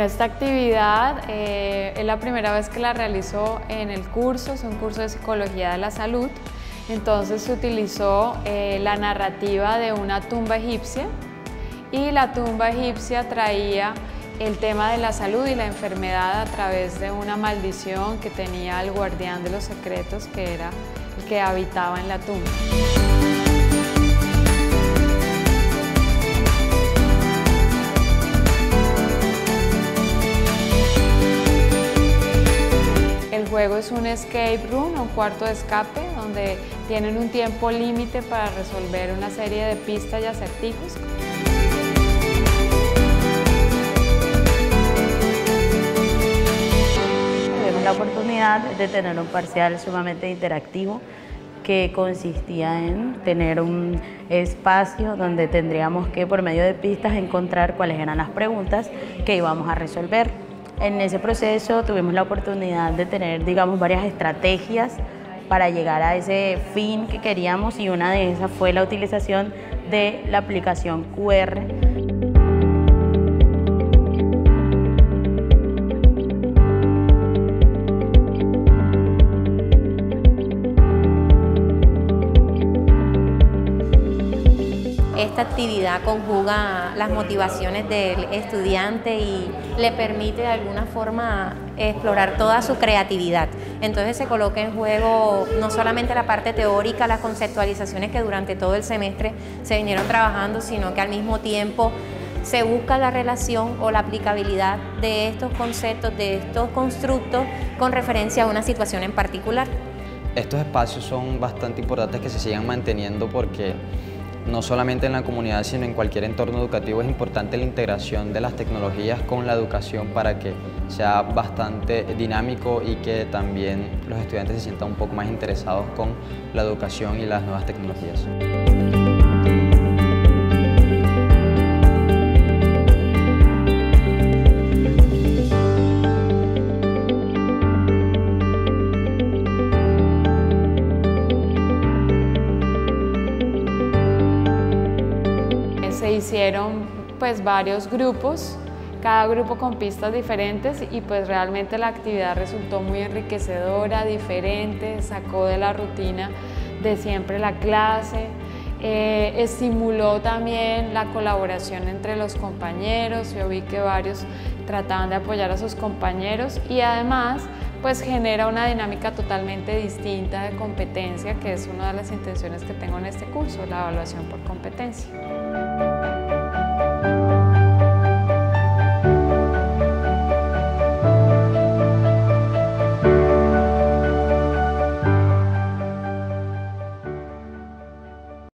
esta actividad es la primera vez que la realizo en el curso, es un curso de Psicología de la Salud. Entonces se utilizó la narrativa de una tumba egipcia y la tumba egipcia traía el tema de la salud y la enfermedad a través de una maldición que tenía el guardián de los secretos, que era el que habitaba en la tumba. El juego es un escape room, un cuarto de escape, donde tienen un tiempo límite para resolver una serie de pistas y acertijos. Tuvimos la oportunidad de tener un parcial sumamente interactivo que consistía en tener un espacio donde tendríamos que, por medio de pistas, encontrar cuáles eran las preguntas que íbamos a resolver. En ese proceso tuvimos la oportunidad de tener, digamos, varias estrategias para llegar a ese fin que queríamos, y una de esas fue la utilización de la aplicación QR. Esta actividad conjuga las motivaciones del estudiante y le permite de alguna forma explorar toda su creatividad. Entonces se coloca en juego no solamente la parte teórica, las conceptualizaciones que durante todo el semestre se vinieron trabajando, sino que al mismo tiempo se busca la relación o la aplicabilidad de estos conceptos, de estos constructos, con referencia a una situación en particular. Estos espacios son bastante importantes que se sigan manteniendo, porque no solamente en la comunidad, sino en cualquier entorno educativo es importante la integración de las tecnologías con la educación para que sea bastante dinámico y que también los estudiantes se sientan un poco más interesados con la educación y las nuevas tecnologías. Se hicieron pues varios grupos, cada grupo con pistas diferentes, y pues realmente la actividad resultó muy enriquecedora, diferente, sacó de la rutina de siempre la clase, estimuló también la colaboración entre los compañeros. Yo vi que varios trataban de apoyar a sus compañeros, y además pues genera una dinámica totalmente distinta de competencia, que es una de las intenciones que tengo en este curso, la evaluación por competencia.